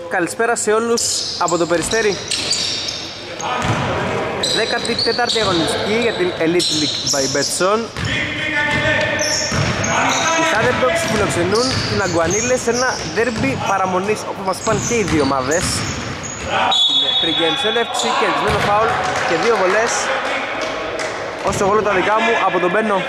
καλησπέρα σε όλους από το Περιστέρι. 14η αγωνιστική για την Elite League by Betson. Οι Thunderdogs φιλοξενούν την Αγκουανίλε σε ένα ντέρμπι παραμονής, όπως μας είπαν και οι δύο ομάδες. Στην pre-game συνέντευξη, κερδισμένο φάουλ και δύο βολές. Όσο γόλο τα δικά μου από τον Μπένο.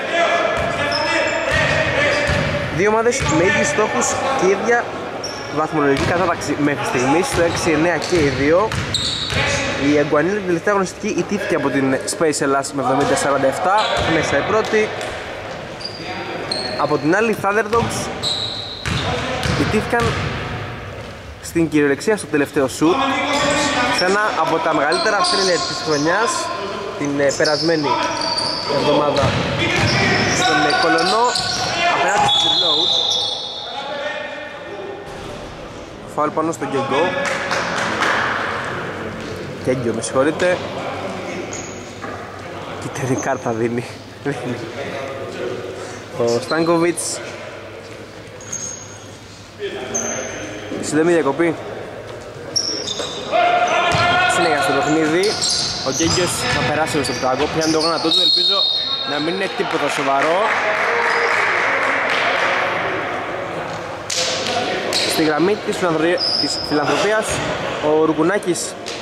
Δύο ομάδες με ίδιους στόχους και ίδια βαθμολογική κατάταξη μέχρι στιγμής, το 6-9 και οι δύο. Η Αγκουανίλε την τελευταία αγωνιστική ιτήθηκε από την Space Ελλάς με 70-47, μέσα η πρώτη. Από την άλλη, οι Thunderdogs ιτήθηκαν στην κυριολεξία στο τελευταίο σουτ σε ένα από τα μεγαλύτερα thriller της χρονιάς την περασμένη εβδομάδα στον Κολονό απέναντι στο Reload. Φάουλ πάνω στο Κέγκιο, με συγχωρείτε. Κοίτα τι κάρτα δίνει. Ο Στάνκοβιτς. Σύντομη διακοπή. Συνέχεια στο παιχνίδι. Ο Κέγκιος θα περάσει στο πτάγκο. Πιάνει το γόνατό του, ελπίζω να μην είναι τίποτα σοβαρό. Στη γραμμή της φιλανθρωπίας ο Ρουγουνάκης.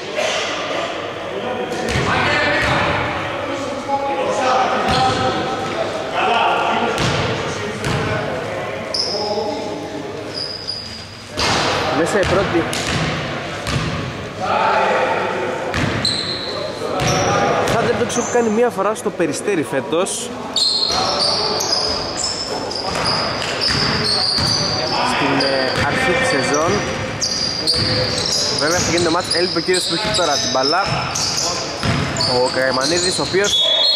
Μέσα η πρώτη. Thunderdogs έχουν κάνει μία φορά στο Περιστέρι φέτος. Στην αρχή της σεζόν. Βέβαια θα γίνει το μάτς, έλειπε ο κύριος που έχει τώρα την μπαλά. Ο Καϊμανίδης, ο οποίος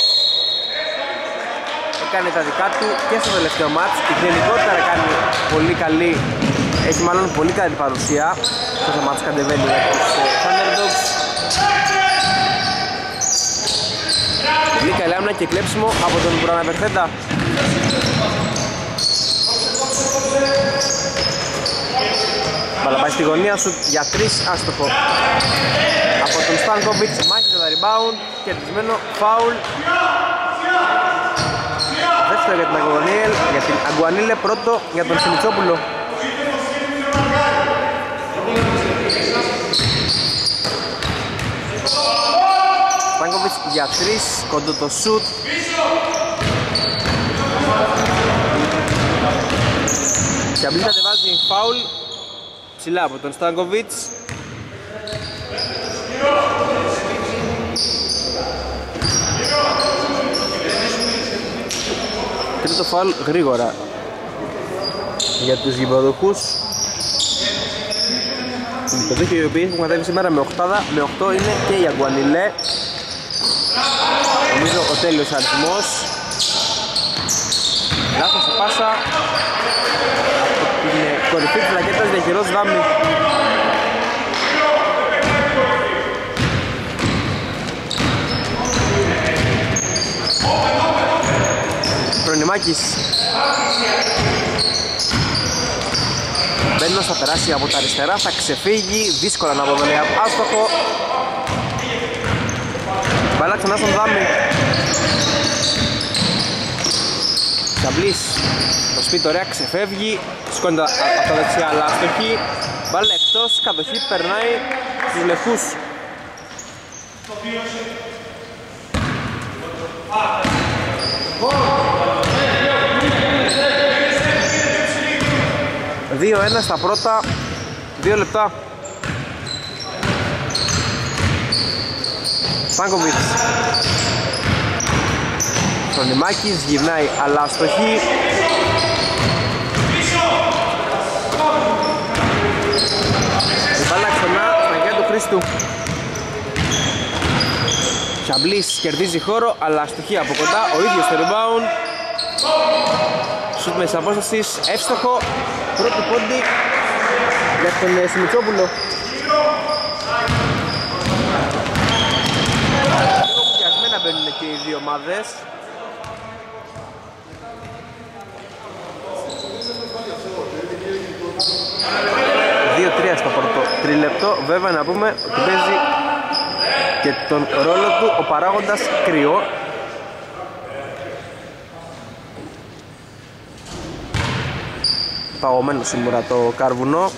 έκανε τα δικά του και στο τελευταίο μάτς. Γενικότερα κάνει πολύ καλή. Έχει μάλλον πολύ καλή παρουσία. Αυτό το μάτς κατεβαίνει για τους Thunderdogs. Πολύ καλή άμυνα και κλέψιμο από τον προαναφερθέντα. Μπαλά πάει στη γωνία σου για 3, άστοχο. Από τον Στάνκοβιτς, μάχη για τα rebound, κερδισμένο φάουλ. Δεύτερο για την Αγκουανίλε, πρώτο για τον Σιμιτσόπουλο. Στάνκοβιτς για 3, κοντό το σουτ. Και απλή κατεβάζει φάουλ ψηλά από τον Στάνκοβιτς. Τρίτο φάουλ γρήγορα για τους γηπεδούχους. Το δίκαιο οι οποίοι έχουν κατέβει σήμερα με 8 είναι και η Αγκουανίλε. Νομίζω ο τέλειος αριθμός. Λάθος η πάσα από την κορυφή της ρακέτας, διαχειρός Δάμι. Προνημάκης. Μπένος θα περάσει από τα αριστερά, θα ξεφύγει, δύσκολα να αποδολεί, άστοχο. Μπαλά ξανά στον Δάμι. Τσαμπλής, το σπίτι ωραία, ξεφεύγει, σηκώνει από τα δεξιά, αλλά άστοχη. Μπάλα εκτός, κατοχή περνάει στους λευκούς. Δύο-ένα στα πρώτα 2 λεπτά. Στάνκοβιτς. Σονιμάκης γυρνάει αλλά αστοχή. Η μπάλα ξανά στα χέρια του Χρήστου. Τσαμπλής κερδίζει χώρο αλλά αστοχή από κοντά, ο ίδιος στο rebound. Σουτ μέσα απόστασης, εύστοχο. Πρώτο πόντι για τον Σιμιτσόπουλο. Λίγο κουτιασμένα μπαίνουν και οι δύο ομάδες. 2-3 στο πρώτο τρίλεπτο. Βέβαια να πούμε ότι παίζει και τον ρόλο του ο παράγοντας κρυό. Παγωμένο σίγουρα το καρβουνό.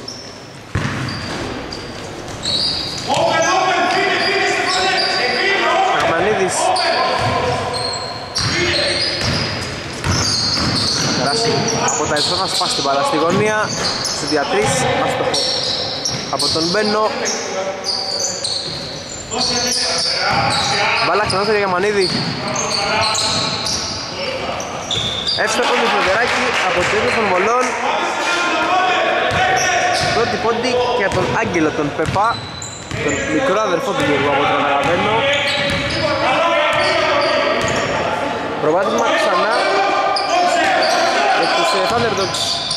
Αγμανίδης θα περάσει από τα εσώνα, σπάσει την μπάλα στη γωνία. Στους διατρείς, άστοχο από τον Μπένο. Μπάλα ξανά στο Γιαμανίδη. Εύστοχο με φλωτεράκι από το ίδιο των Βολών. Πρώτη πόντι και από τον Άγγελο τον Πεπά, τον μικρό αδερφό του Γιώργου από τον καταλαβαίνω. Προβάδισμα ξανά για τους Thunderdogs.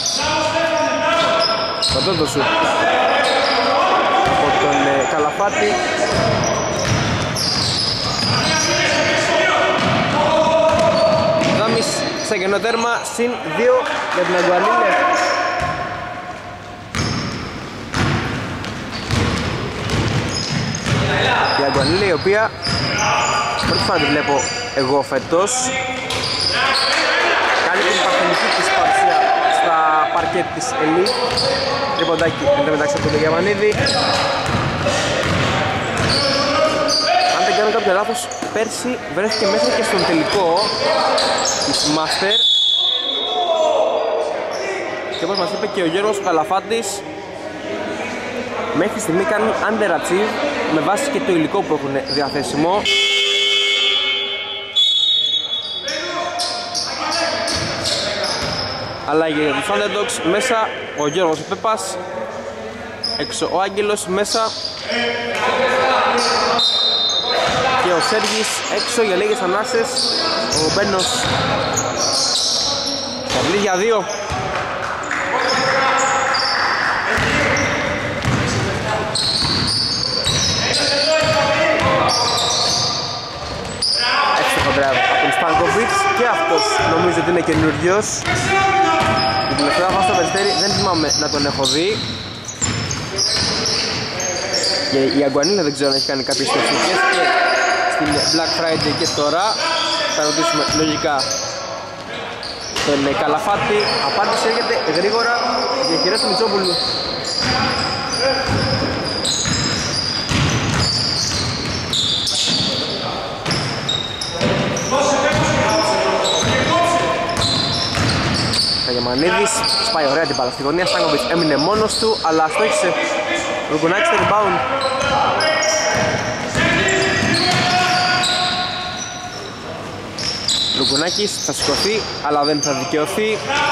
Το πρώτο σου από τον Καλαφάτη. Δάμις σε κενό τέρμα, συν 2 για την Αγκουανίλε. Η Αγκουανίλε, η οποία πρώτη φορά τη βλέπω εγώ φέτος, κάνει την παρθενική της παρουσία στα παρκέτ της Ελίτ. Τριποντάκι εν τω μεταξύ από τον Γιαμανίδη. Αν δεν κάνω κάποιο λάθος, πέρσι βρέθηκε μέσα και στον τελικό της Master. Και όπως μας είπε και ο Γιώργος Καλαφάτης, μέχρι στιγμή κάνουν underachieve με βάση και το υλικό που έχουν διαθέσιμο. Αλλά για τους Thunderdogs μέσα ο Γιώργος Πέπας, έξω ο Άγγελος μέσα και ο Σέργης έξω για λίγες ανάσες. Ο Μπένος θα για 2. Έξω drive από τον Σπανκοβιτς και αυτός νομίζω ότι είναι καινούριος. Την τελευταία φορά στο Περιστέρι δεν θυμάμαι να τον έχω δει. Και η Αγκουανίλα δεν ξέρω αν έχει κάνει κάποιες τεχνικές και στην Black Friday και τώρα. Θα ρωτήσουμε λογικά τον Καλαφάτη. Απάντηση έρχεται γρήγορα για κυρία του Μητσόπουλου. Γιαμανίδης σπάει ωραία την μπάλα στη γωνία. Στάνκοβιτς έμεινε μόνος του, αλλά στόχισε. Λουκουνάκης στο rebound. Λουκουνάκης θα σηκωθεί, αλλά δεν θα δικαιωθεί.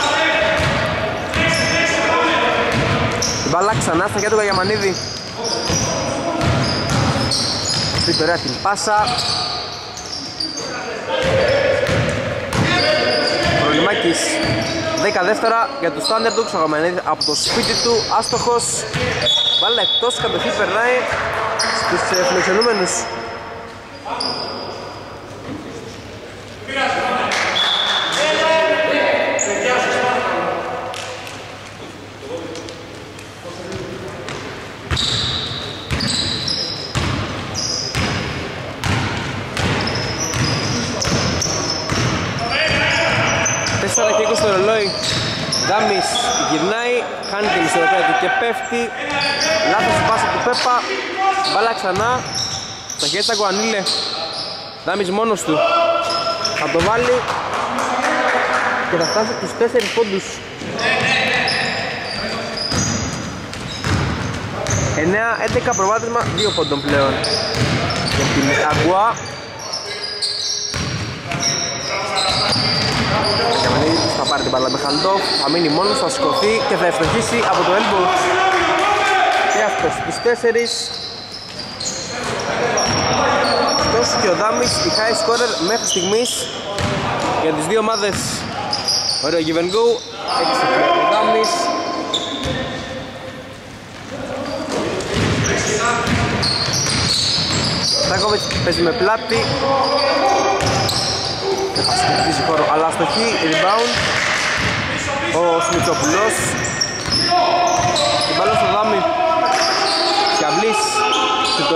Η μπάλα ξανά στα χέρια του Γιαμανίδη. Σπίτι ωραία την πάσα. Προλημάκης 10 δεύτερα για τους Thunderdogs, ο Γαμανίδης από το σπίτι του, άστοχος. Μπάλα εκτός, κατοχή περνάει στους φιλοξενούμενους. Και 20 στο ρολόι. Δάμις γυρνάει, χάνει την ισορροπία του και πέφτει. Λάθος η πάσα του Πέπα. Μπάλα ξανά στα χέρια του Αγκουανίλε. Δάμις μόνος του. Θα το βάλει και θα φτάσει τους 4 πόντους. 9-11 προβάδισμα, 2 πόντων πλέον για την Αγκουά. Θα πάρει την μπάλα με Χαντόφ, θα μείνει μόνος, θα σηκωθεί και θα ευστοχίσει από το elbow. Και αυτός τους 4. Αυτός και ο Δάμις, η high scorer μέχρι στιγμής για τις δύο ομάδες. Ωραίο give and go, 6 πλέον ο Δάμις. Στάκοβιτς παίζει με πλάτη. Δεν θα σκεφτίζει χώρο, αλλά αστοχή, rebound ο Σμιτσόπουλος. Την μπάλα στο Δάμι.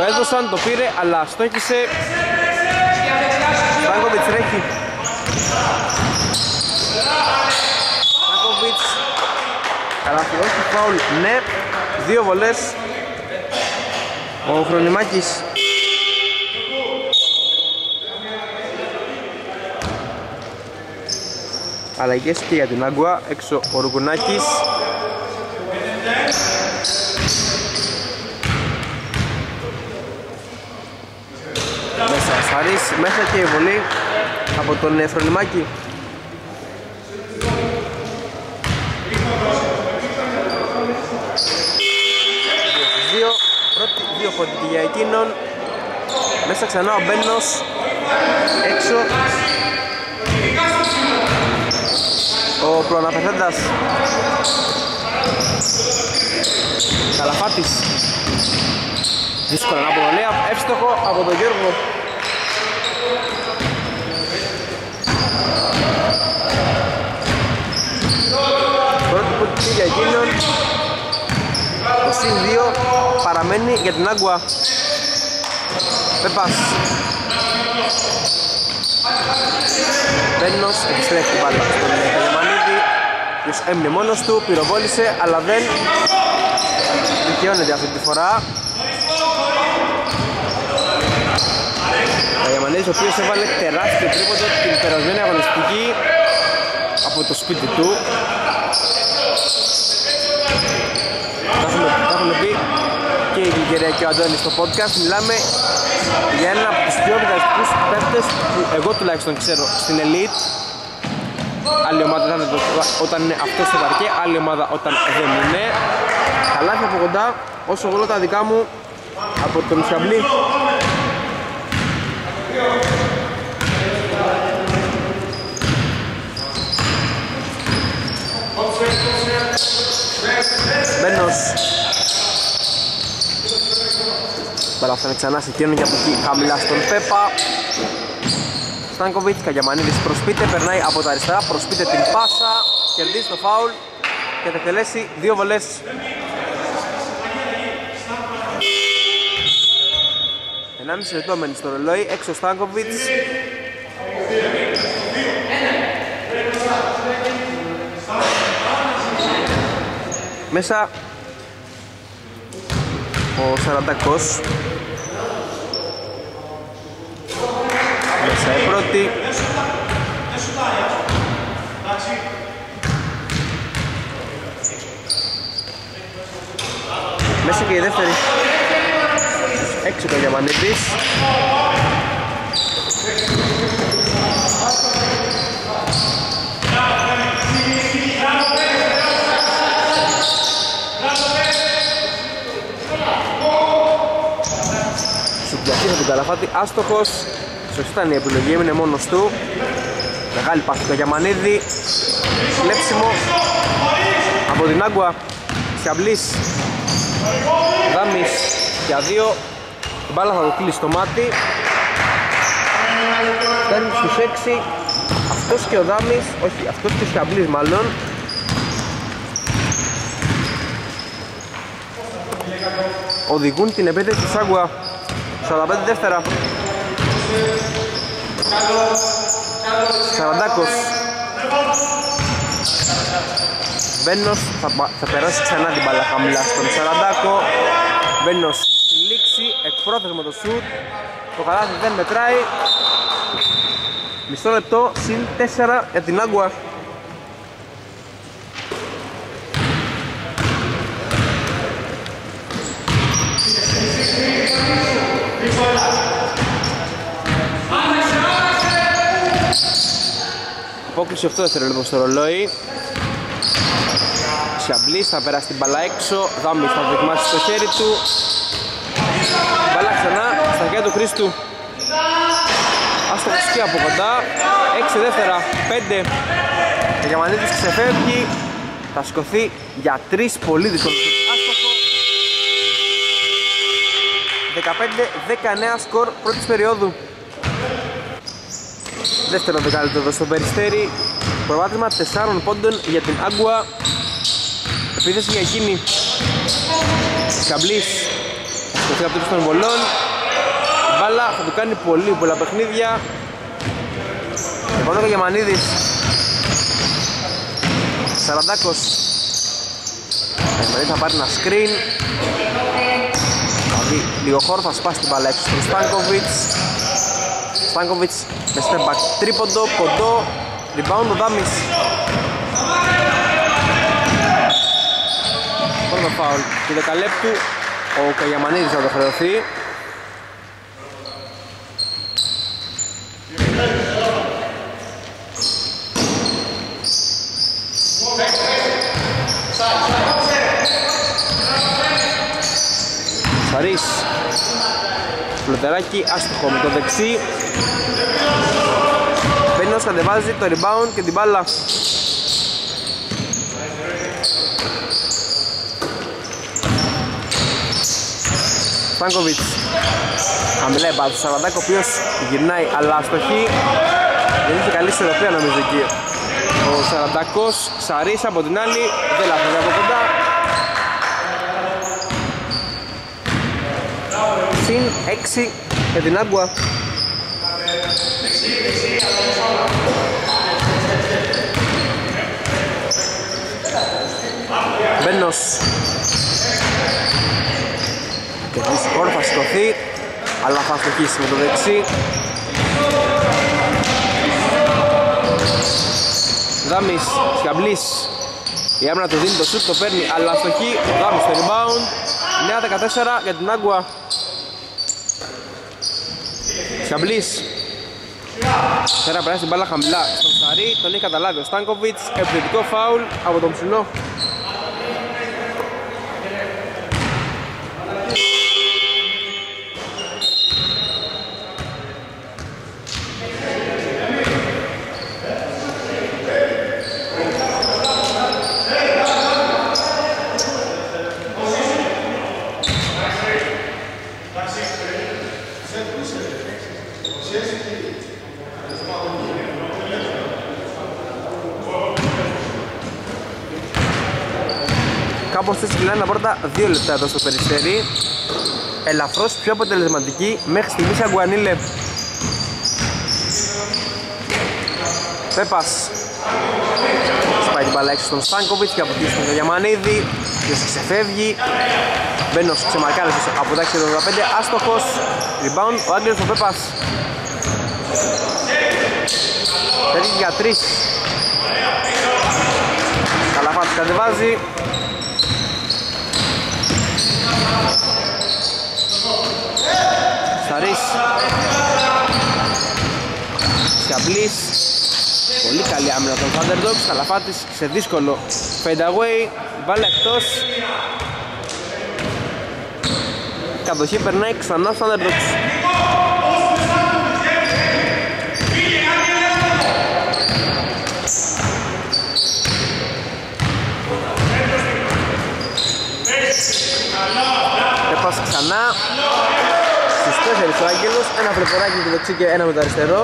έδωσαν, το πήρε, αλλά στόχισε. Στάνκοβιτς τρέχει. Στάνκοβιτς. Καλάθι, όχι, φάουλ, ναι. 2 βολές. Ο Χρονιμάκης. Αλλαγές και για την Άγκουα, έξω ο Ρουγουνάκης. Μέσα Σαρής, μέσα και η βολή από τον Φρονιμάκη. 2-2, πρώτη 2 πόντοι για εκείνον. Μέσα ξανά ο Μπένος, έξω ο προαναφερθέντας Καλαφάτης. Δύσκολα να αποβολέα, εύστοχο από τον Γιώργο. Πρώτη πόντη για εκείνον. Το συν 2 παραμένει για την Άγκουα. Πέπας. Μπένος επιστρέφει την μπάλα στον Καγιαμανίδη, ο οποίος έμεινε μόνος του, πυροβόλησε, αλλά δεν δικαιώνεται αυτή τη φορά. Ο Καγιαμανίδης, ο οποίος έβαλε τεράστιο τρίποντο την περασμένη αγωνιστική από το σπίτι του. Τα έχουν πει και η Γλυκερία και ο Αντώνης στο podcast. Μιλάμε για ένα από τους πιο βιαστικούς παίκτες που εγώ τουλάχιστον ξέρω στην Elite. Άλλη ομάδα όταν είναι αυτό στο παρκέ, άλλη ομάδα όταν δεν είναι. Καλάθι από κοντά, όσο γόλο τα δικά μου από τον Σιαμπλή. Μπένος. Μπάλα φτάνει ξανά σε εκείνον και από εκεί χαμηλά στον Πέπα. Στάνκοβιτς, Καγιαμανίδης προσπίτε, περνάει από τα αριστερά, προσπίτε την πάσα, κερδίζει το φάουλ και θα εκτελέσει 2 βολές. Ενάμιση λεπτό μένει στο ρολόι, έξω ο Στάνκοβιτς. Μέσα ο Σαραντακός. Μέσα η πρώτη. Μέσα και η δεύτερη. Έξω το Διαμαντίδης. Σουμπιαθής από τον Καλαφάτη, άστοχος. Σωστή ήταν η επιλογή, έμεινε μόνος του. Μεγάλη πάση του Καγιαμανίδη. Κλέψιμο από την Άγκουα. Σιαμπλής. Δάμης για 2. Η μπάλα θα το κλείσει στο μάτι. Φτάνει στους 6. Αυτός και ο Δάμης, όχι, αυτός και ο Σιαμπλής μάλλον. Οδηγούν την επέτευξη της Άγκουα. 45 δεύτερα. Σαραντάκος. Μπένος θα περάσει ξανά την μπάλα χαμηλά στον Σαραντάκο. Μπένος στην λήξη, εκπρόθεσμο το σουτ. Το καλάθι δεν μετράει. Μισό λεπτό, συν 4 για την Άγκουα. Απόκληση 8 δευτερόλεπτο στο ρολόι. Σιαμπλής θα περάσει την μπαλά έξω. Δάμις θα δοκιμάσει το χέρι του. Μπαλά ξανά στα χέρια του Χρήστου. Άστοχος και από κοντά. 6 δεύτερα, 5. Ο Γιαμανίδης ξεφεύγει. Θα σηκωθεί για 3 πολύ δύσκολο. Άστοχο. 15-19 σκορ πρώτης περίοδου. Δεύτερο δεκάλεπτο στο Περιστέρι. Προβάδισμα 4 πόντων για την Άγκουα. Επίθεση για εκείνη. Σκαμπλής. το από των βολών. Η μπάλα θα του κάνει πολλά παιχνίδια. Λοιπόν, ο Γεμανίδης. Σαραντάκος. Θα πάρει ένα screen. Δηλαδή λίγο χώρο, θα σπάσει την μπάλα έξω στον Στάνκοβιτς. Στάνκοβιτς με step back τρίποντο, κοντό. Rebound ο Δάμις. Πρώτο φάουλ του δεκαλέπτου. Ο Καγιαμανίδης θα το χρεωθεί. Σαρής. Φλωτεράκι άστοχο με το δεξί. Μπαίνος κατεβάζει το rebound και την μπάλα. Στάνκοβιτς. Χαμηλά η μπάλα του Σαραντάκ, ο οποίος γυρνάει αλλά αστοχή. Δεν είχε καλή ισορροπία νομίζω εκεί. Ο Σαραντάκος, Σαρής από την άλλη, δεν λάθος από κοντά. Συν 6 για την Άγκουα. Μπένος. Και δύσκολο χώρο θα σηκωθεί, αλλά θα αστοχίσει με το δεξί. Δάμις, Σκαμπλής. Η άμυνα του δίνει το σουτ, το παίρνει, αλλά αστοχή. Ο Δάμις στο rebound. 9-14 για την Άγκουα. Σκαμπλής. Τώρα περάσει την μπάλα χαμηλά στον Σαρή, τον έχει καταλάβει ο Στάνκοβιτς. Επιθετικό φάουλ από τον ψηλό. Κάπως έτσι κλείνει τα πρώτα 2 λεπτά εδώ στο Περιστέρι. Ελαφρώς πιο αποτελεσματική μέχρι στιγμής Αγκουανίλε. Πέπας. Σπάει την μπάλα έξω στον Στάνκοβιτς και από εκεί στον Γιαμανίδη. Ποιος ξεφεύγει. Μπαίνος ξεμαρκάρει από τα 85. Άστοχος. Rebound ο Άγγελος ο Πέπας. Φέρει για 3. Καλαφάτης κατεβάζει. Σαρής. Σκαμπλής. Πολύ καλή άμυνα των Thunderdogs. Καλαφάτης σε δύσκολο fade away. Μπάλα εκτός. Κατοχή περνάει ξανά Thunderdogs. Έπασε ξανά. Στους 4 ο Άγγελος, ένα φλεποράκι με το δεξί και ένα με το αριστερό.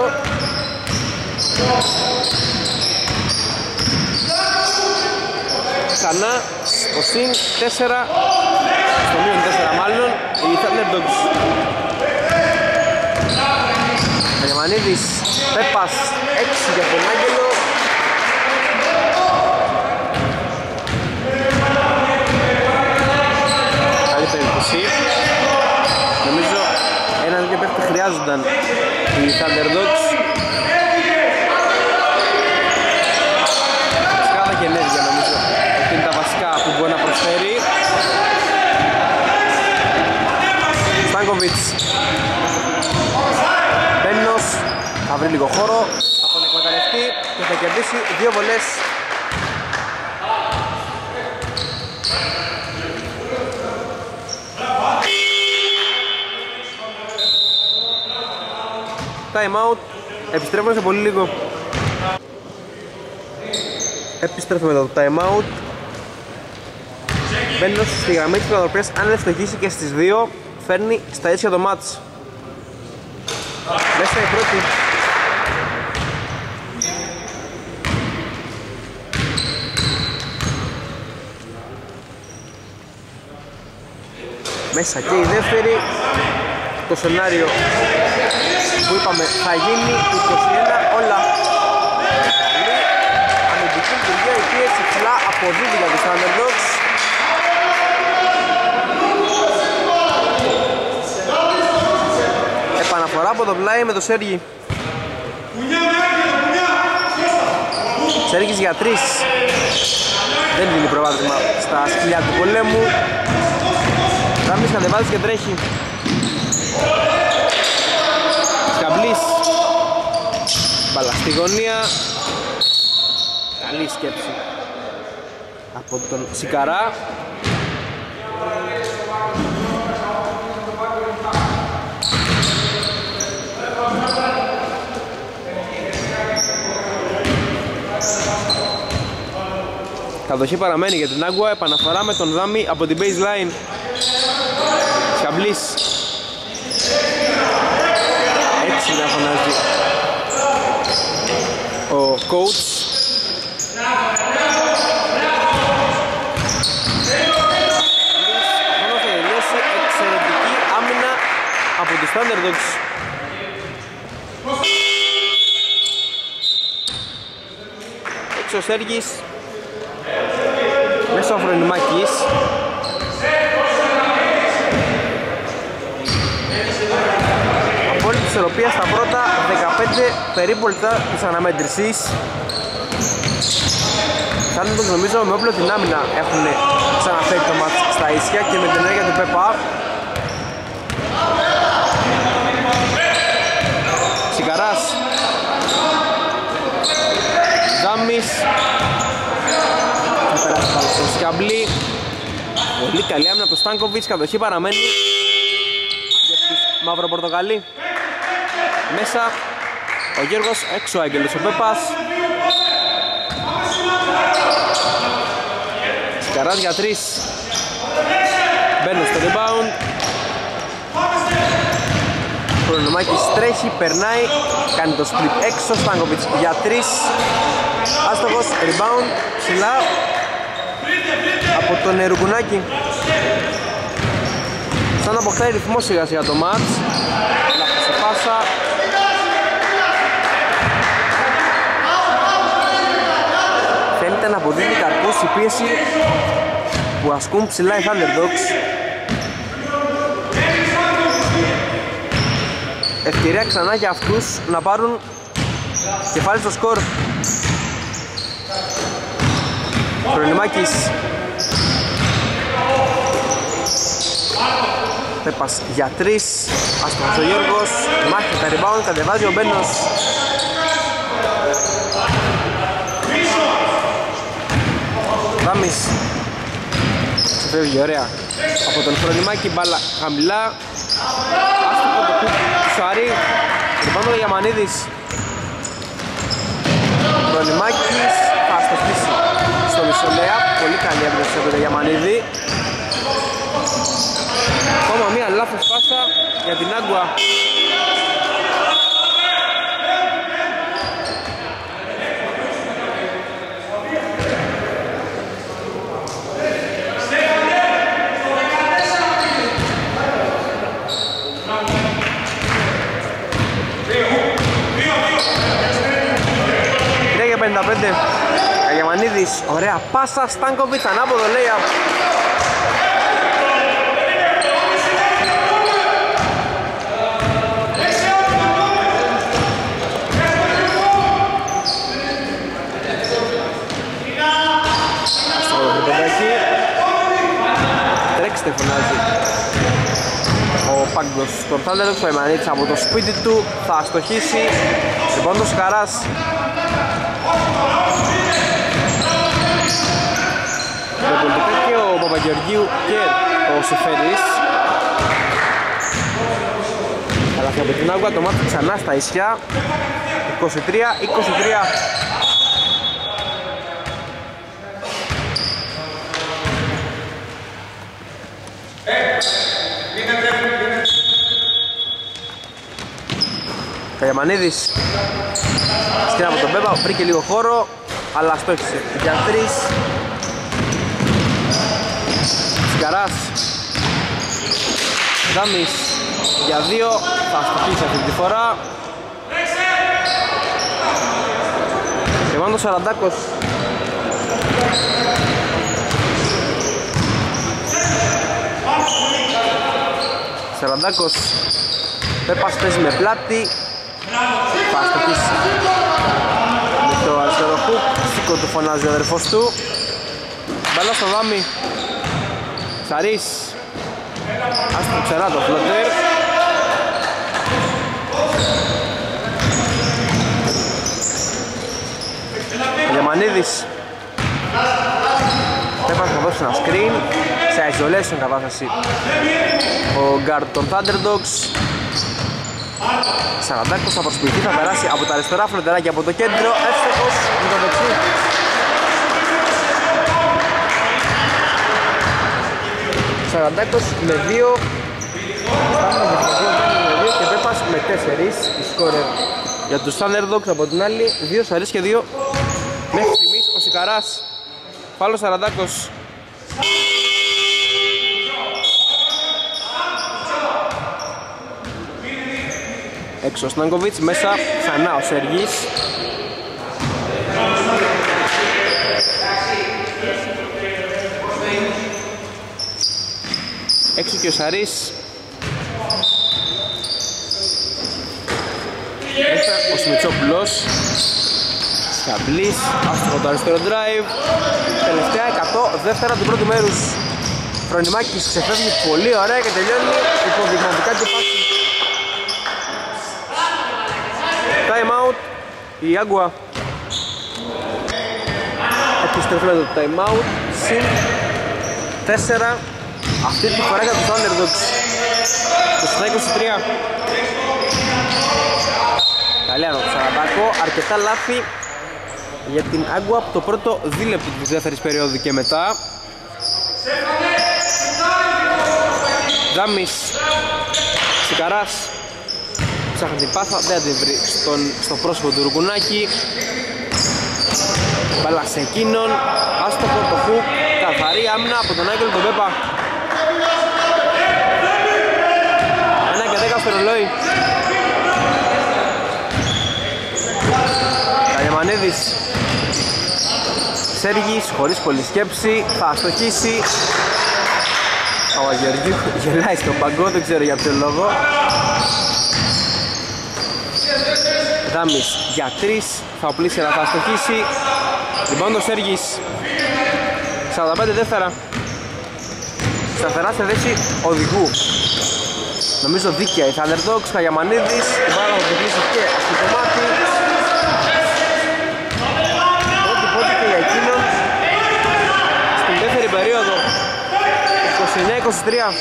Ξανά ο συν 4, στο μείον 4 μάλλον, οι Thunderdogs. Μανιαμανίδης, Πέπας, 6 για τον Άγγελο. Καλή περίπτωση. Νομίζω ένα-δύο παίκτες χρειάζονταν οι Thunderdogs. Σκάδα και ενέργεια νομίζω. Αυτή είναι τα βασικά που μπορεί να προσφέρει. Στάνκοβιτς. Μπένος. Θα βρει λίγο χώρο. Θα τον εκμεταλλευτεί και θα κερδίσει 2 βολές. Time out. Επιστρέφουμε σε πολύ λίγο. Επιστρέφουμε εδώ το time out. Μπαίνοντας στη γραμμή της Φιλαδελφίας, αν ευστοχίσει και στις 2, φέρνει στα ίσια το μάτς. Μέσα η πρώτη. μέσα και η δεύτερη. Το σενάριο που είπαμε θα γίνει 21 όλα. Καλή αμυντική λειτουργία, η πίεση ψηλά αποδίδει για τους Thunderdogs. Επαναφορά από το πλάι με το Σέργη. Σέργης για 3. Δεν δίνει προβάδισμα στα σκυλιά του πολέμου. Ράμις κατεβάζει και τρέχει. Σκαμπλής. Μπαλά στη γωνία. Καλή σκέψη από τον Σικαρά. Κατοχή παραμένει για την Άγκουα, επαναφορά με τον Δάμι από την baseline. Σκαμπλής. Έτσι να φωνάζει ο coach. Μόνο θα τελειώσει εξαιρετική άμυνα από τους Thunderdogs. Έξω ο Σέργης. Μέσα ο Φρονιμάκης. Απόλυτη ισορροπία στα πρώτα 15 περίπου λεπτά της αναμέτρησης. Thunderdogs νομίζω με όπλο την άμυνα έχουν ξαναφέρει το μάτς στα ίσια και με την ενέργεια του Πέπα. Σικαράς. Δάμις. Θα περάσει πάλι στο Σκαμπλή. Πολύ καλή άμυνα από το Στάνκοβιτς. Κατοχή παραμένει για τους μαυροπορτοκαλί. Μέσα ο Γιώργος, έξω ο Άγγελος ο Πέπας. Σκαράς για 3. Μπαίνουν στο rebound. Χρονομάκης τρέχει, περνάει, κάνει το split έξω. Στάνκοβιτς για 3. Άστοχος, rebound, ψηλά από τον Ρουκουνάκη. Σαν να αποκτάει ρυθμό σιγά σιγά το μάτς. Λάθος σε πάσα. Φαίνεται να αποδίδει καρπούς η πίεση που ασκούν ψηλά οι Thunderdogs. Ευκαιρία ξανά για αυτούς να πάρουν κεφάλι στο σκορ. Χρονιμάκης. Πέπας για 3. Άστοχος ο Γιώργος. Μάχη τα rebound, κατεβάζει ο Μπένος. Δάμις. Ξεφεύγει ωραία από τον Χρονιμάκη, μπάλα χαμηλά. Άστοχο το κουκ του Σαρή. Rebound ο Γιαμανίδης. Χρονιμάκης θα αστοχίσει στο μισολέα. Πολύ καλή έμπνευση από τον Γιαμανίδη. Ακόμα μία λάθος πάσα για την Άγκουα. Για 55. Αγιαμανίδης, ωραία πάσα. Στάνκοβιτς, ανάποδο layup. Τρέξτε, φωνάζει ο Πάγκος στον Thunderdogs. Ο Εμανίτης από το σπίτι του θα αστοχίσει. Λοιπόν το Σκαράς. Πολιτικά και ο Παπαγεωργίου και ο Σεφέρης. Αλλά και από την Άγκουα το μάτι ξανά στα ίσια. 23-23. Καγιαμανίδης σκηνά από τον Πέπα, βρήκε λίγο χώρο αλλά στόχισε για 3. Σκαράς Δάμις για 2, θα αστοχίσει αυτή τη φορά. Ρεβάντο Σαραντάκος. Σαραντάκος. Πέπας παίζει με πλάτη. Θα αστοχίσει με το αριστερό χουκ. Σήκω του φωνάζει ο αδερφός του. Μπαλά στο Δάμι. Σαρής. Άστρο ξερά το φλότερ. Γεμανίδης. Πέπας να δώσει ένα screen. Σε isolation κατάσταση ο guard των Thunderdogs. Σαραντάκος θα προσποιηθεί, θα περάσει από τα αριστερά φλωτεράκια από το κέντρο. Εύστοχος με το δεξί. Σαραντάκος με 2. Και Πέπας με 4. Η σκόρερ για τους Thunderdogs από την άλλη. 2 Σαρής και 2 μέχρι στιγμής ο Σικαράς. Φάουλ Σαραντάκος. Έξω ο Στάνκοβιτς, μέσα ξανά ο Σεργής. Έξω και ο Σαρής. Μέσα ο Σμιτσόπουλος. Σκαμπλής, άστοχο το αριστερό drive. Τελευταία 100 δεύτερα του πρώτου μέρους. Φρονιμάκης ξεφεύγει πολύ ωραία και τελειώνει υποδειγματικά και πάση. Time out η Άγκουα. Επιστρέφει το time out. Συν 4. Αυτή τη φορά για τους Thunderdogs. 23. Καλή άνω του Σαραντάκο. Αρκετά λάθη για την Άγκουα από το πρώτο δίλεπτο της δεύτερης περίοδου και μετά. Δάμις. Σικαράς. Ψάχνει την πάσα, δεν την βρει στο πρόσωπο του Ρουκουνάκη. Μπάλα σε εκείνον. Άστοχο το χουκ. Καθαρή άμυνα από τον Άγγελο τον Πέπα. 1 και 10 στο ρολόι. Καλιαμανίδης. Σέργης χωρίς πολλή σκέψη. Θα αστοχίσει. Ο Αγιοργίου γελάει στον παγκό, δεν ξέρω για ποιο λόγο. Δάμις για 3, θα οπλίσει να θα αστοχίσει. Λοιπόν το Σέργης. 45 δεύτερα. Σταθερά σε θέση οδηγού. Νομίζω δίκαια οι Thunderdogs. Χαγιαμανίδης, η μπάλα θα κλείσει και στο κομμάτι. Πρώτη και για εκείνον. Στην δεύτερη περίοδο 29-23.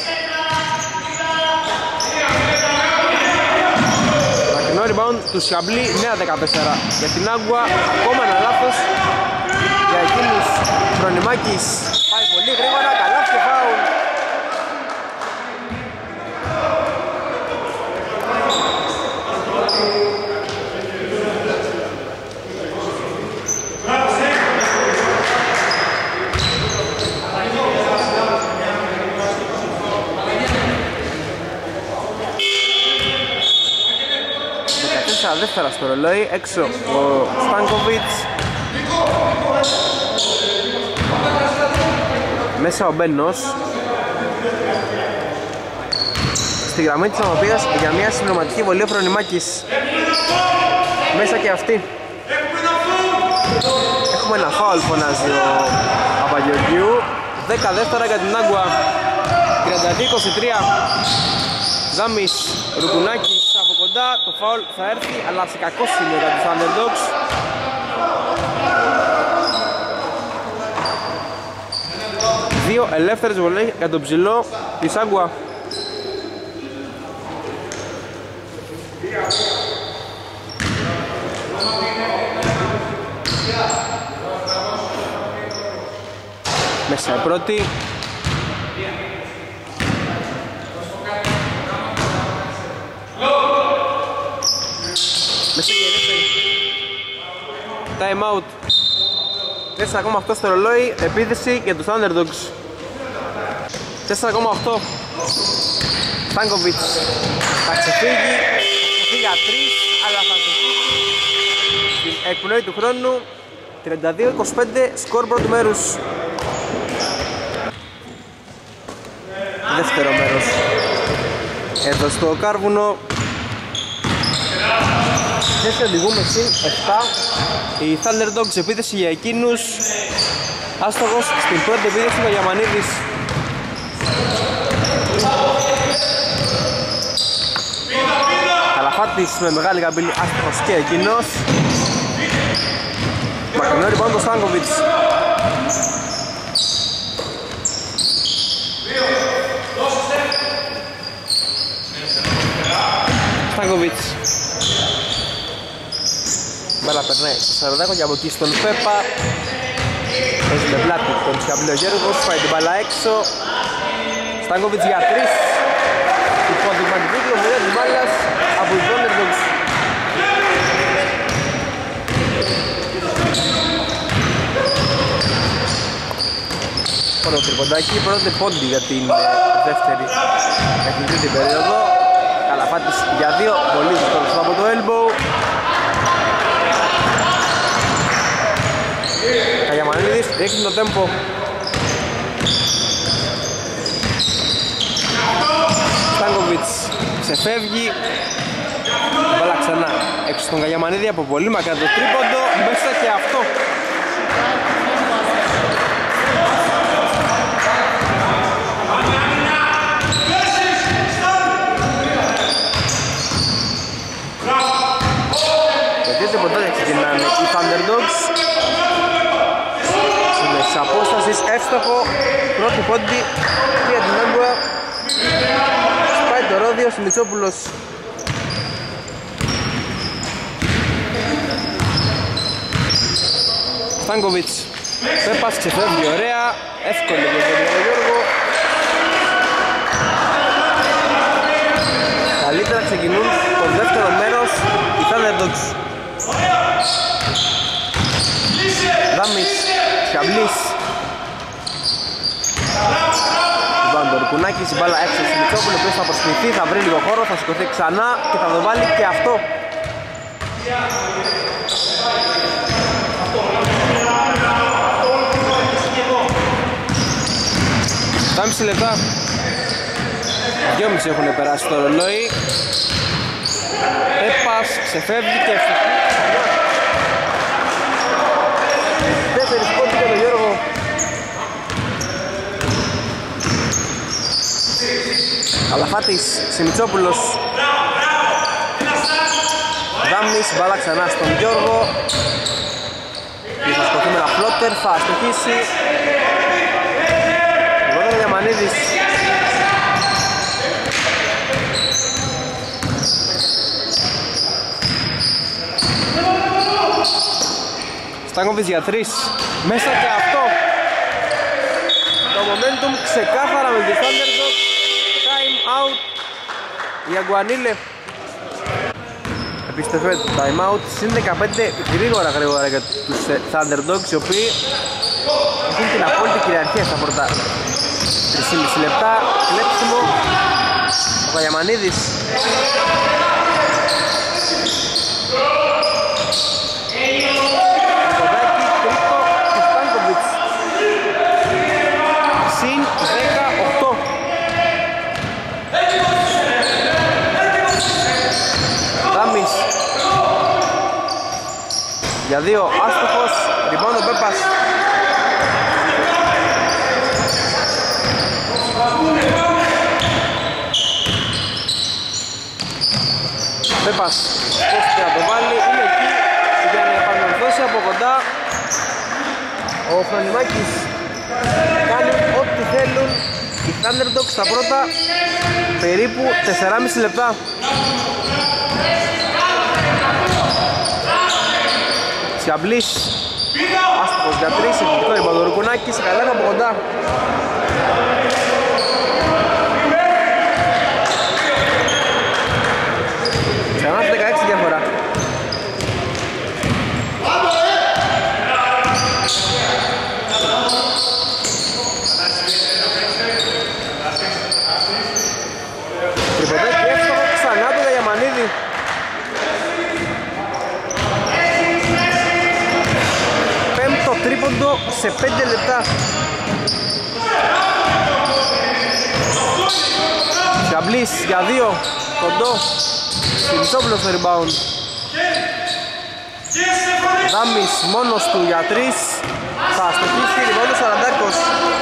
Μακρινό rebound του Σιαμπλή, νέα 14 για την Άγκουα. Ακόμα ένα λάθος για εκείνους. Φρονιμάκης πάει πολύ γρήγορα, καλά και φάουλ. Δεύτερα στο ρολόι, έξω ο Στάνκοβιτς. Μέσα ο Μπένος. Στη γραμμή της ομαδίας για μια συμπληρωματική βολή ο Φρονιμάκης. Μέσα και αυτή. Έχουμε ένα φάουλ, φωνάζει ο Παπαγεωργίου. 10 δεύτερα για την Άγκουα. 32-23. Δάμις, Ρουκουνάκης από κοντά, το φάουλ θα έρθει αλλά σε κακό σημείο για τους Thunderdogs. Δύο ελεύθερες βολές για τον ψηλό της Άγκουα. Μέσα η πρώτη. Μέσα και η δεύτερη. Time out. 4,8 στο ρολόι, επίθεση για τους Thunderdogs. 4,8. Στάνκοβιτς θα ξεφύγει για 3, αλλά θα ξεφύγει στην εκπνοή του χρόνου. 32-25 σκορ πρώτου μέρους. Δεύτερο μέρος εδώ στο Κάρβουνο. Θέση οδηγούμε συν 7. Η Thunderdogs επίθεση για εκείνους. Άστοχος στην πρώτη επίθεση ο Γιαμανίδης. Καλαφάτης με μεγάλη καμπύλη, άστοχος και εκείνος. Μακρινό λοιπόν το Στάνκοβιτς. Στάνκοβιτς. Μπάλα περνάει στο Σαραδάκο και από εκεί στον Πέπα. Παίζει με πλάτη τον Σκαμπλίο Γιώργος, πάει την μπάλα έξω. Στάνκοβιτς για 3. Υπόδειγμα του κύκλου, μοιραία της μπάλας από τους Thunderdogs. Πρώτο τριποντάκι, πρώτο πόντι για την δεύτερη, για την τρίτη περίοδο. Καλαφάτης για 2, πολύ δύσκολος από το elbow. Καγιαμανίδης ρίχνει το τέμπο. Στάνκοβιτς ξεφεύγει. Βάλα ξανά έξω στον Καγιαμανίδη από πολύ μακριά το τρίποντο. Μέσα και αυτό. Γιατί ποτέ ξεκινάνε οι Thunderdogs. Της απόστασης εύστοχο, πρώτη πόντι για την Άγκουα. Σπάει το ρόδιο, Σιμιτσόπουλος. Στάνκοβιτς, Πέπας ξεφεύγει ωραία, εύκολη για τον Γιώργο. Καλύτερα ξεκινούν το δεύτερο μέρος οι Thunderdogs. Δάμις, Σκαμπλής. Λοιπόν, το Ρουκουνάκης, η μπάλα έξω στη Μητσόπουλο, ο οποίος θα προσποιηθεί, θα βρει λίγο χώρο, θα σηκωθεί ξανά και θα το βάλει και αυτό. 7,5 λεπτά. 2,5 έχουν περάσει το ρολόι. Πέπας, ξεφεύγει και ευτυχεί. Δεύτερη σπότη για τον Γιώργο. Καλαφάτης, Σιμιτσόπουλος. Δάμις, μπάλα ξανά στον Γιώργο. Θα σκοτεί με ένα φλότερ, θα αστοχίσει. Λογόταν Διαμανίδης. Στάνκοβιτς για 3. Μέσα και αυτό. Το momentum ξεκάθαρα με τη Thunderdogs. Time out. Η Αγκουανίλε. Επιστρέφεται το time out. Συν 15 γρήγορα για τους Thunderdogs, οι οποίοι έχουν την απόλυτη κυριαρχία στα πρώτα 3,5 λεπτά. Κλέψιμο. Ο Παγιαμανίδης. Συν 18. Δάμις για 2, άστοχος, rebound ο Πέπας. Πέπας πώς να το βάλει, είναι εκεί για να επανορθώσει από κοντά. Ο Χρονιμάκης κάνει ό,τι θέλουν οι Thunderdogs στα πρώτα περίπου 4,5 λεπτά. Σιαμπλής, άστοχος για 3, εκπληκτικό rebound ο Ρουκουνάκης, καλά από κοντά. Ξανά 16 διαφορά. σε 5 λεπτά. Σιαμπλής για 2, κοντό, Σιμψόπουλος στο rebound. Δάμης μόνος του για 3, θα αστοχίσει, rebound ο Σαραντάκος.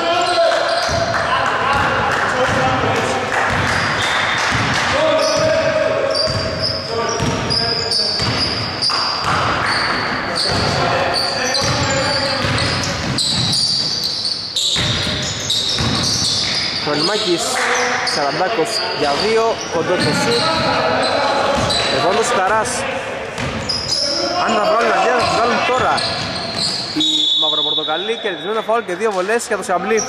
Χρονιμάκης, Σαραντάκος για 2, κοντό το σουτ. Ευόντος Καράς. Αν θα βγάλουν αντί θα βγάλουν τώρα. Οι μαυροπορτοκαλί κερδισμένο φάουλ και 2 βολές για το Σιαμπλή.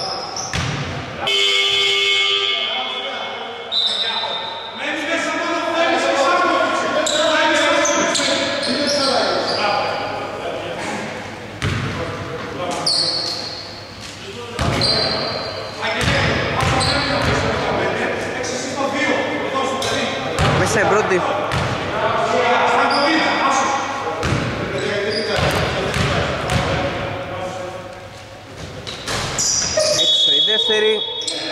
Μέσα η πρώτη. Έξω η δεύτερη.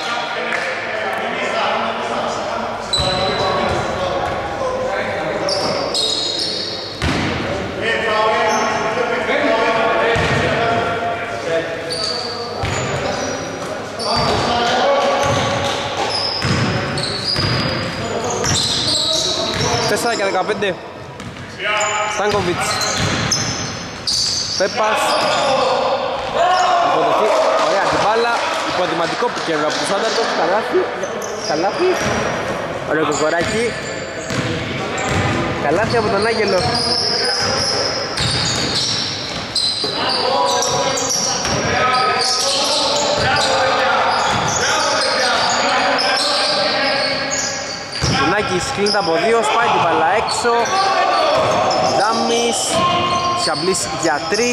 Τέσσερα και 15. Στάνκοβιτς. Πέπας. Υποδοχή. Ωραία αντιπάλα. Υποδηματικό που κέρδο από τους Άντερτος. Καλάθι. Ωραίο κοκοράκι. Καλάθι από τον Άγγελο. Νάκης κλείνεται από 2, σπάει την μπάλα έξω. Ντάμις, Σιαμπλής για 3.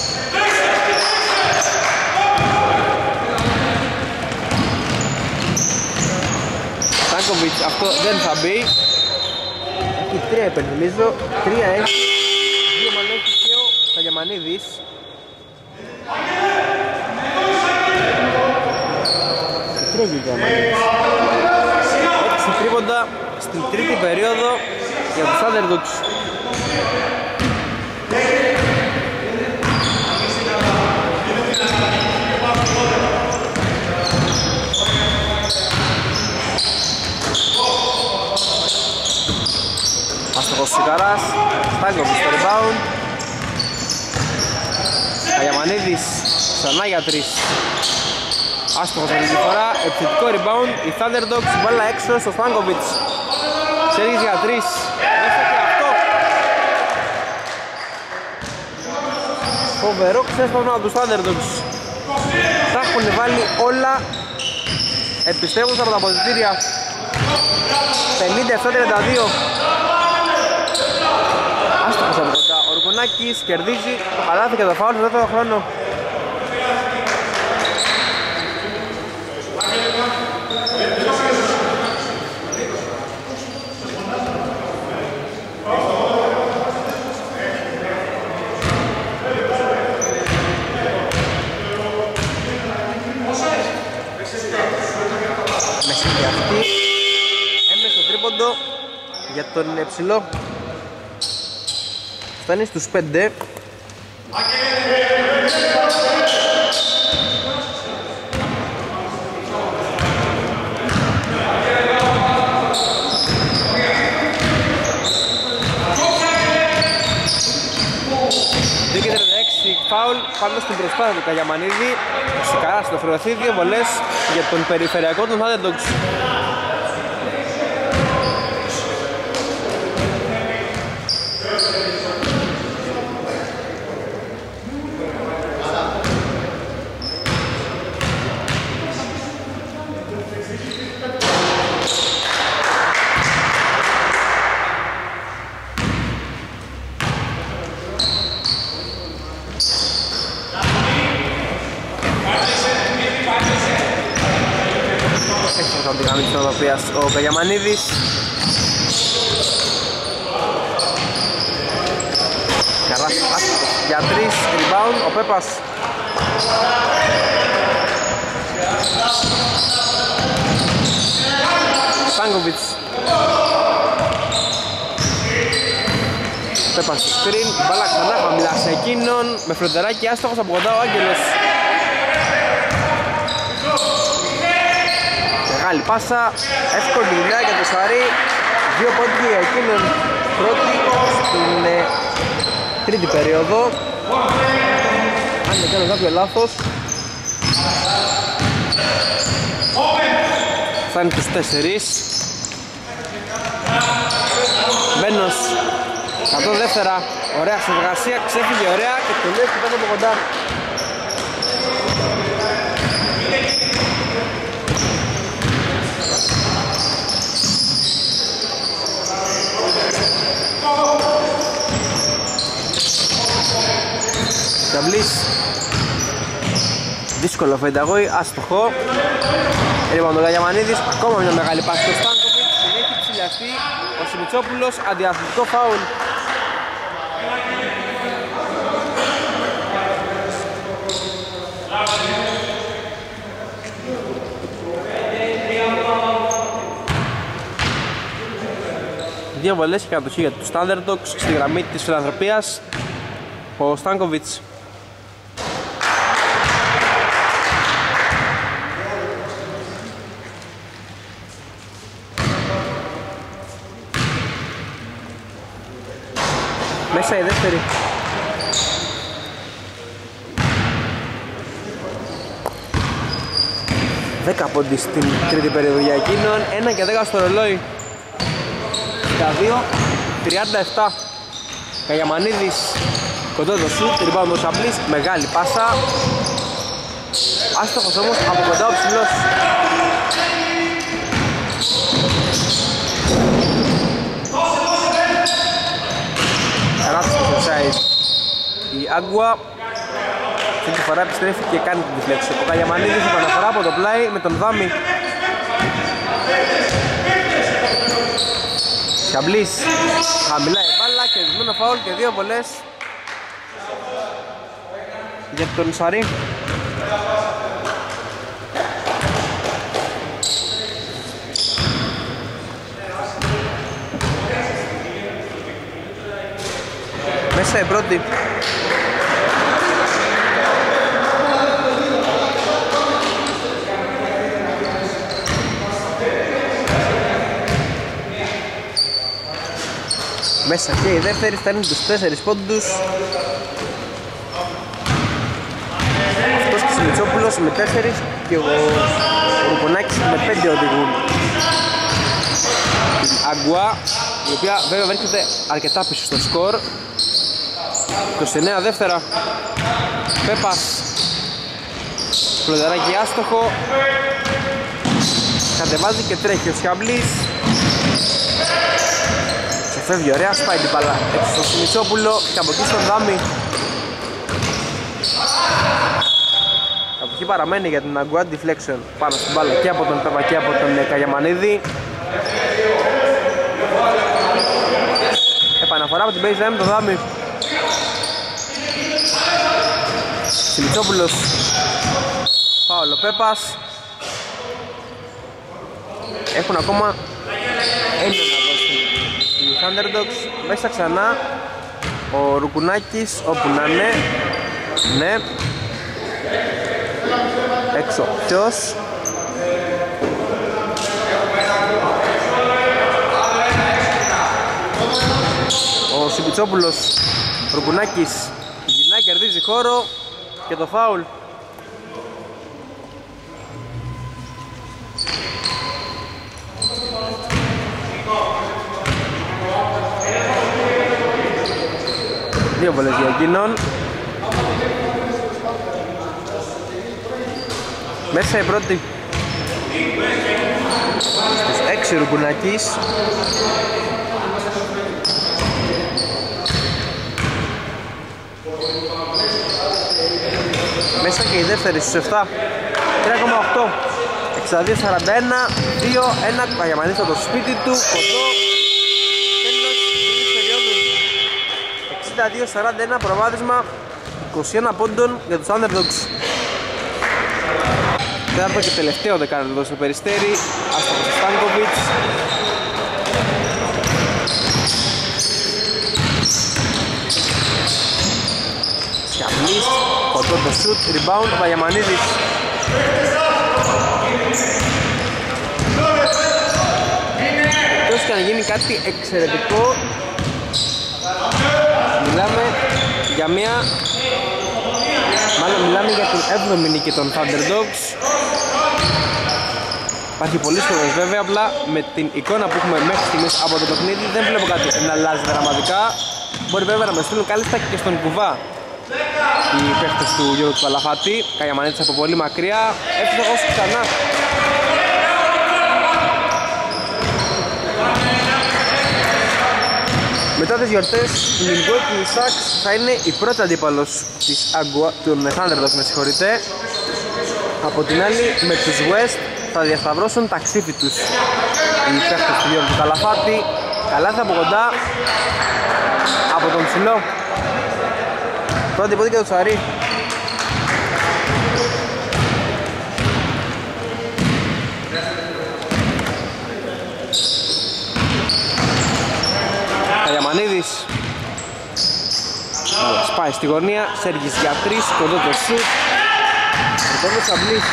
Στάνκοβιτς, αυτό δεν θα μπει. Έχει 3 υπενθυμίζω, 3 έχει. 2 μάλλον έχει και ο Καγιαμανίδης. Και 3 έχει ο Καγιαμανίδης. Τρίποντα στην τρίτη περίοδο για τους Underdogs. Άστοχος Σικαράς, Στάνκοβιτς στο rebound. Καγιαμανίδης ξανά για 3. Άστοχος αυτή τη φορά, επιθετικό rebound, οι Thunderdogs, μπάλα έξω στο Στάνκοβιτς. Ξέρεις για 3, μέσα και αυτό. Φοβερό ξέσπασμα από τους Thunderdogs. Τα έχουν βάλει όλα, επιστρέφοντας από τα αποδυτήρια. 57-32. Άστοχος από κοντά, ο Ρουγονάκης κερδίζει το καλάθι και το φάουλ στο δεύτερο χρόνο. Έμεινε στο τρίποντο για τον ψηλό. Φτάνει στους 5. Φάουλ πάνω στην προσπάθεια του Καγιαμανίδη. Σικαράς στο φρουραθή, 2 βολές για τον περιφερειακό των Thunderdogs. Από τη γραμμή της ονοτροπίας ο Καγιαμανίδης. Καράς άστοχος για 3, rebound, ο Πέπας. Στάνκοβιτς. Πέπας στο σκριν, μπάλα ξανά χαμηλά σε εκείνον. Με φροντεράκι άστοχος από κοντά ο Άγγελος. Μεγάλη πάσα, εύκολη δουλειά για το Σαρί. 2 πόντοι για εκείνον, πρώτη στην τρίτη περίοδο. Αν δεν κάνω κάποιο λάθος, φτάνει τους 4. Μπένος, 100 δεύτερα, ωραία συνεργασία, ξέφυγε ωραία και το λέει πέρα από κοντά. Σαμπλής, δύσκολο φενταγόι, άστοχο. Λοιπόν, ο Γαγιαμανίδης, ακόμα μια μεγάλη πάση στο Στάνκοβιτς, την έχει ψηλιαστεί ο Σιμιτσόπουλος, αντιαθλητικό φάουλ. Δύο βολές και κατοχή για τους Thunderdogs στη γραμμή της φιλανθρωπίας, ο Στάνκοβιτς. Μέσα η δεύτερη. Δέκα πόντι στην τρίτη περίοδο για εκείνον, 1 και 10 στο ρολόι. Τα 2-37. Καγιαμανίδης κοντό το σουτ, rebound ο Σαμπλής, μεγάλη πάσα. Άστοχος όμως από κοντά ο ψηλός. Ράτσε στο side η Άγκουα. Αυτή τη φορά επιστρέφει και κάνει την deflection. Ο Καγιαμανίδης επαναφορά από το πλάι με τον Δάμι. Σαμπλής, χαμηλά η μπάλα, κερδισμένο φάουλ και 2 βολές για τον Σαρί. Μέσα η πρώτη. Μέσα και η δεύτερη, φτάνει τους 4 πόντους. Αυτός και ο Σιμιτσόπουλος με 4 και ο Ρουπονάκης με 5 οδηγούν την Αγκουά, η οποία βέβαια βρίσκεται αρκετά πίσω στο σκορ. 29 δεύτερα. Πέπας, πλωδεράκι άστοχο, κατεβάζει και τρέχει ο Σιάμπλης. Φεύγει ωραία, σπάει την μπάλα έξω στο Σιμιτσόπουλο και από εκεί στον Δάμι. Από εκεί παραμένει για την Αγκουά deflection πάνω στην μπάλα και από τον Πέπα και από τον Καγιαμανίδη. Επαναφορά από την baseline τον Δάμι. Σιμιτσόπουλος, φάουλ ο Πέπας. Έχουν ακόμα ένα να δώσουν οι Thunderdogs. Μέσα ξανά ο Ρουκουνάκης, όπου να είναι. Ναι. Έξω ποιος? Ο Σιμπιτσόπουλος. Ρουκουνάκης γυρνάει, κερδίζει χώρο και το φάουλ. Δύο βολές για εκείνον. Μέσα η πρώτη. Στους 6 Ρουκουνάκης. Μέσα και η δεύτερη στους 7. 3,8. 62-41. 2-1. Παγιαμανής από το σπίτι του. Κοντό. Τέλος της περίοδου. 62-41 προβάδισμα. 21 πόντων για τους Thunderdogs. Τέταρτο και τελευταίο δεκάλεπτο εδώ στο Περιστέρι. Άστοχος ο Στάνκοβιτς. Σκαμπλής, κοντό το σουτ, rebound ο Βαγιαμανίδης. Εκτός και να γίνει κάτι εξαιρετικό, μιλάμε για μια... Μάλλον μιλάμε για την 7η νίκη των Thunderdogs. Υπάρχει πολύ σχεδόν βέβαια, απλά με την εικόνα που έχουμε μέχρι στιγμής από το παιχνίδι δεν βλέπω κάτι να αλλάζει δραματικά. Μπορεί βέβαια να με στείλουν κάλλιστα και στον κουβά οι παίχτες του Γιώργου του Καλαφάτη. Καγιαμανίτης από πολύ μακριά, εύστοχος ξανά. Μετά τις γιορτές του Milwaukee Bucks θα είναι η πρώτη αντίπαλος των Thunderdogs, με συγχωρείτε. Από την άλλη με τους West θα διασταυρώσουν τα ξύφη τους οι παίχτες του Γιώργου του Καλαφάτη. Καλάθι από κοντά από τον ψηλό. Πρώτη πόδι και το Τσαρί. Καγιαμανίδης σπάει στη γωνία, Σέργης για 3, κοντό το σουτ. Κοντό Σαμπλής.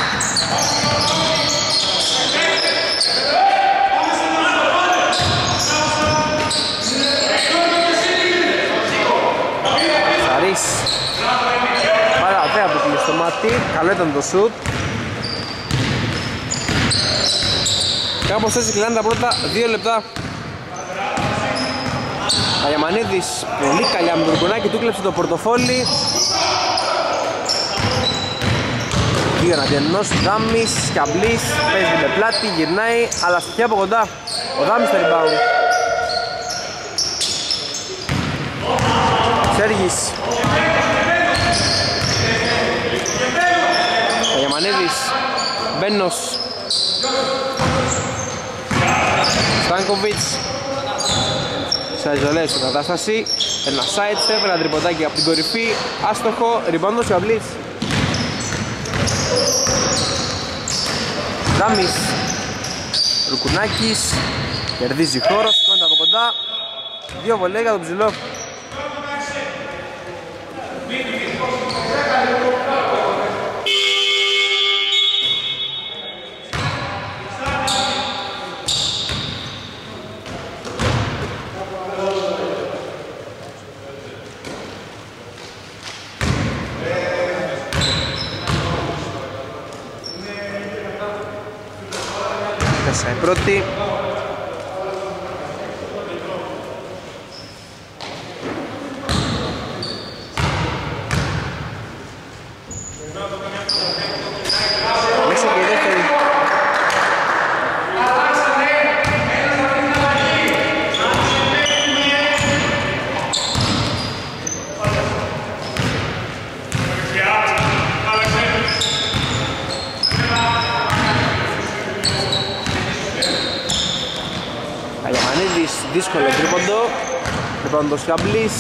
Σαρής. Πάρα ωραία που κλείσει το μάτι, καλό ήταν το σουτ. Κάπως έτσι κλείνει τα πρώτα 2 λεπτά. Καγιαμανίδης πολύ καλιά με το ρουκουνάκι, του κλέψε το πορτοφόλι. Δύο εναντίον ενός, Δάμης, Σκαμπλής, παίζει με πλάτη, γυρνάει, αλλά στοιχεία από κοντά. Ο Δάμης στο rebound. Σέργης. Καγιαμανίδης, Μπένος. Στάνκοβιτς. Σε ιζολές στην κατάσταση. Ένα side step, ένα τριποντάκι από την κορυφή. Άστοχο, rebound ο Σκαμπλής. Δάμης. Ρουκουνάκης. Κερδίζει χώρο, σηκώνεται από κοντά. Δύο βολέ για τον ψηλό. Μέσα η πρώτη. Μέσα και η δεύτερη. Καγιαμανίδης, δύσκολο τρίποντο. Τρίποντο Σκαμπλής.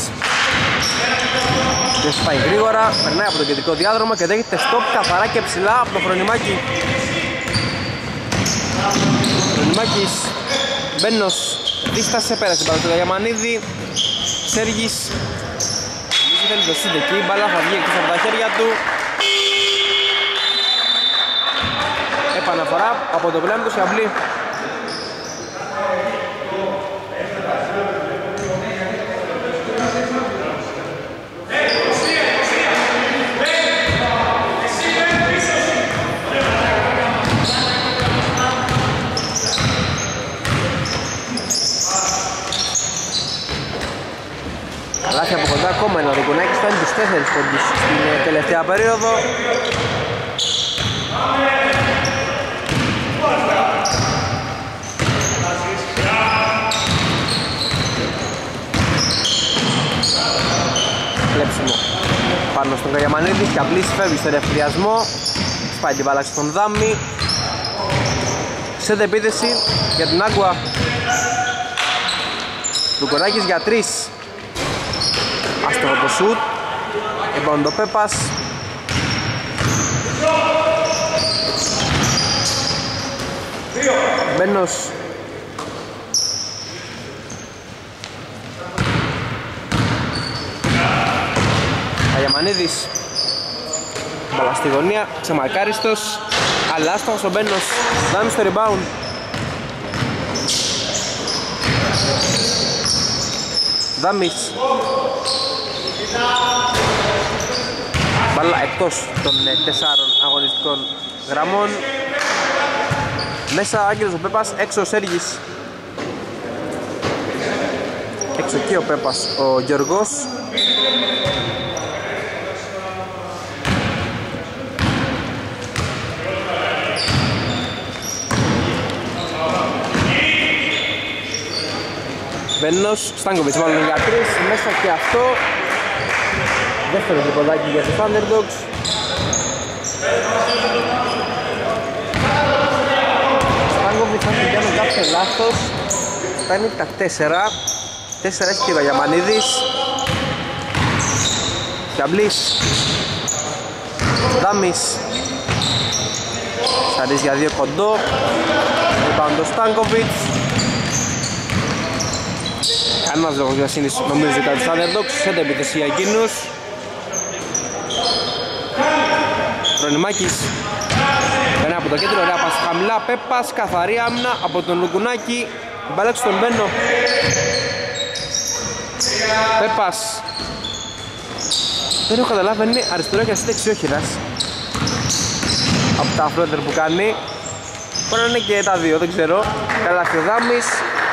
Δεν σπάει γρήγορα, περνάει από το κεντρικό διάδρομο και δέχεται stop καθαρά και ψηλά από το Χρονιμάκη. Χρονιμάκης, Μπένος, δίστασε, πέρασε πάνω στο Καγιαμανίδη. Σέργης, δεν θέλει το σύντε εκεί, μπάλα θα βγει εκτός από τα χέρια του. Επαναφορά από το πλάνο του Σκαμπλή. Καλάθι από κοντά, ακόμα ένα Ρουκουνάκης, φτάνει τους 4 πόντους στην τελευταία περίοδο. Κλέψιμο πάνω στον Καγιαμανίδη, Σκαμπλής φεύγει στο ρευστριασμό, σπάει την μπάλα στον Δάμη. Σέντε επίθεση για την Άγκουα. Ρουκουνάκης για 3. Άστοχο το σουτ. Εμπάνω το Πέπας. Μπένος. Αγιαμανίδης. Μπαλά στη γωνία, ξεμαρκάριστος, αλλά άστοχος ο Μπένος. Δάμει στο rebound. Δάμις. Μπαλά εκτός των 4 αγωνιστικών γραμμών. Μέσα Άγγελος ο Πέπας, έξω ο Σέργης. Έξω και ο Πέπας ο Γιώργος. Μπένος, Στάνκοβιτς μάλλον για 3, μέσα και αυτό. Δεύτερο τριποδάκι για τους Underdogs. Στάνκοβιτς αν δεν κάνω κάποιο λάθος φτάνει τα 4. 4 έχει και ο Γιαμανίδης. Χιαμπλής. Δάμις. Σταρίζει για 2 κοντό. Rebound το Στάνκοβιτς. Κανένας λόγος για σύνηση νομίζω κατά τους Underdogs, σε επίθεση για εκείνους. Ρονιμάκης ένα από το κέντρο, ωραία πάση χαμηλά, Πέπας, καθαρή άμυνα από τον Λουκουνάκη. Μπαλά στον Μπένο. Πέπας. Δεν έχω καταλάβει αν είναι αριστερό και δεξιόχειρας από τα φλότερ που κάνει. Μπορεί να είναι και τα δύο, δεν ξέρω. Καλά και ο Δάμης.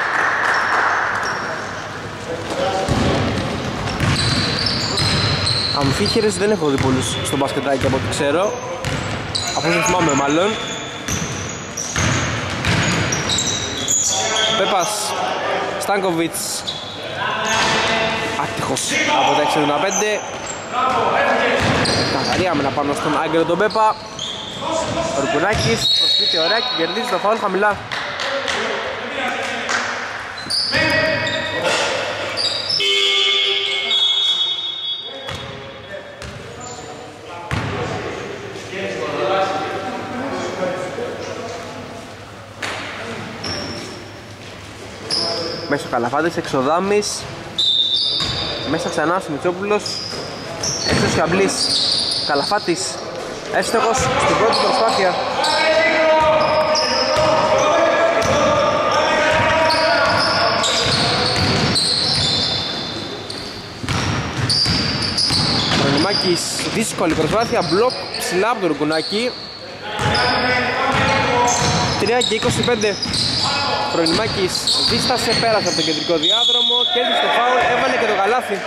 Αμφίχειρες δεν έχω δει πολλούς στο μπασκετάκι από ό,τι ξέρω. Από όσο θυμάμαι μάλλον. Πέπας. Στάνκοβιτς. Άτυχος από τα 65. Καθαρή άμυνα πάνω στον Άγγελο τον Πέπα. Ο Ρουκουνάκης προσπίτε ωραία και κερδίζει το φάουλ χαμηλά. Μέσα ο Καλαφάτης, εξοδάμις. Μέσα ξανά ο Μητσόπουλος. Έξω ο Σιαμπλής. Καλαφάτης. Έστοχος στην πρώτη προσπάθεια. Ρονιμάκης, δύσκολη προσπάθεια. Μπλοκ ψηλά από το Ρουκουνάκι. 3 και 25. Ρονιμάκης δίστασε, πέρασε από το κεντρικό διάδρομο, κέρδισε το φάουλ, έβαλε και το καλάθι.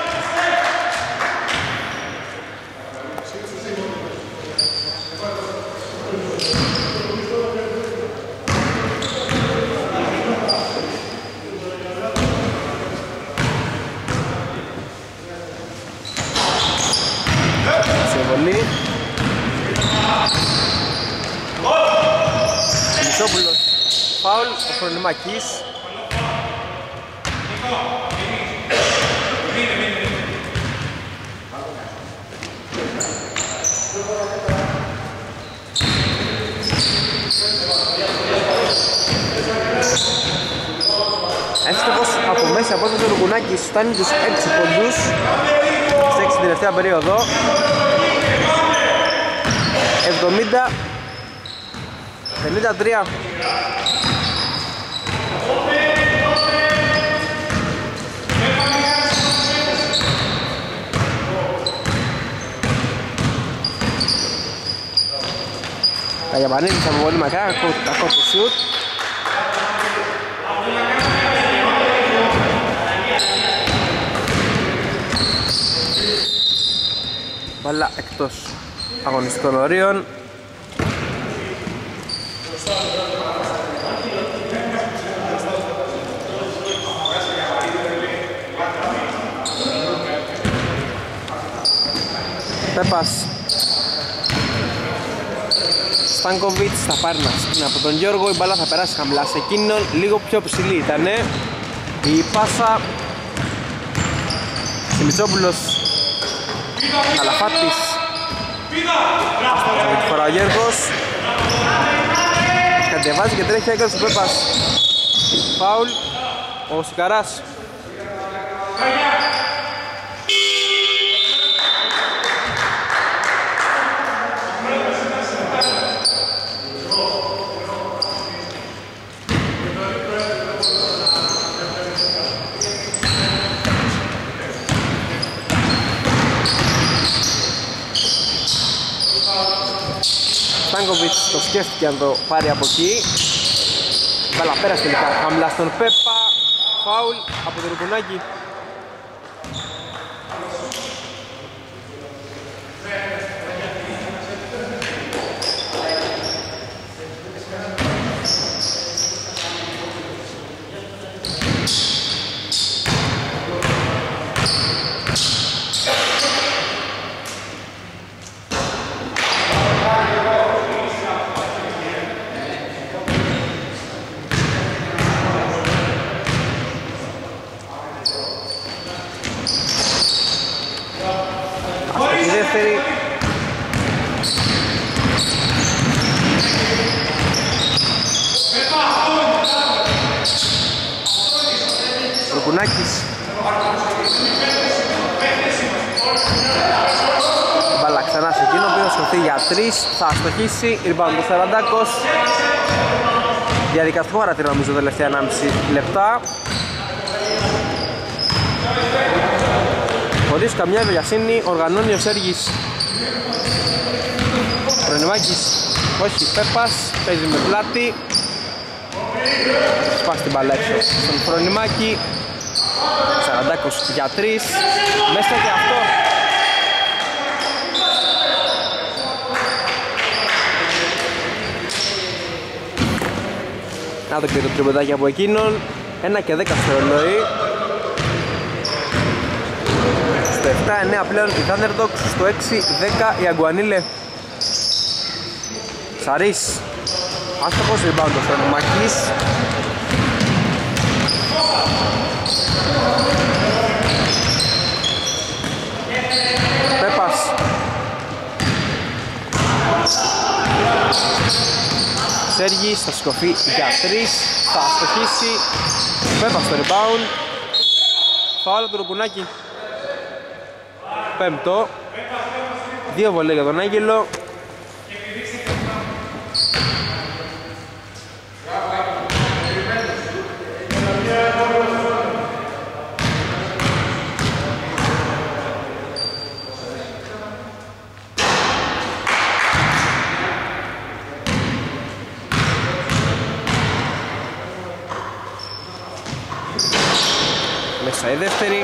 Συμβολή. Μητσόπουλος. Φάουλ, ο Χρονιμάκης. Εύστοχος από μέσα από το Ρουκουνάκης, φτάνει τους 6 πόντους σε 6 τελευταία περίοδο. 70-53. Αγιαμανίδης από πολύ μακριά, κακό το σιούτ. Μπάλα εκτός αγωνιστικών ορίων. Πέπας. Στάνκοβιτς θα πάρει να σκύνει από τον Γιώργο, η μπάλα θα περάσει χαμηλά σε εκείνον, λίγο πιο ψηλή ήτανε η πάσα. Μητσόπουλος. Καλαφάτης. Φορά ο Γιώργος. Κατεβάζει και τρέχει έγκρος ο Πέπας. Φάουλ ο Σικαράς. Στάνκοβιτς το σκέφτηκε αν το πάρει από εκεί. Μπάλα πέρασε τελικά χαμηλά στον Πέπα. Φάουλ από το Ρουπονάκι. Ρουπονάκης. Μπάλα ξανά σε εκείνο, οποίο σκοθεί για 3, θα αστοχίσει, rebound του Σαραντάκος. Διαδικαστικό χαρακτήρα νομίζω τελευταία 1,5 λεπτά. Χωρίς καμιά βιασύνη οργανώνει ο Σέργης. Φρονιμάκης, όχι, Πέπας, παίζει με πλάτη. Σπάσει την μπάλα έξω στον Φρονιμάκη. Σαραντάκος για 3, μέσα και αυτό. Να το και το τριμποντάκι από εκείνον. 1 και 10 στο ρολόι. Στο 7-9 πλέον η Thunderdogs, στο 6-10 η Αγκουανίλε. Σαρής, άστοχος, rebound ο Φρονιμάκης. Πέπας. Σέργης θα σκοφεί για 3, θα αστοχίσει. Πέπας στο rebound. Φάουλ του Ρουπονάκη. Πέμπτο. 2 βολές για τον Άγγελο. Μέσα η δεύτερη.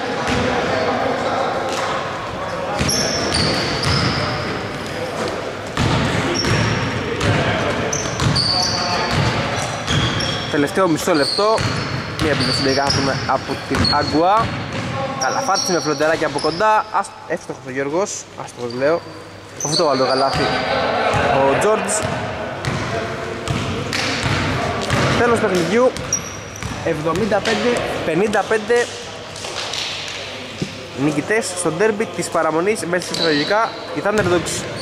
Τελευταίο μισό λεπτό. Μία επίθεση λέγαμε από την Αγκουά. Καλαφάτισε με φλοντεράκι από κοντά. Εύστοχος ο Γιώργος. Άστοχος λέω. Αυτό το βάλει το καλάθι ο Τζόρτζ. Τέλος παιχνιδιού. 75-55. Νικητές στο ντέρμπι της παραμονής μέσα στα στρατηγικά οι Thunderdogs.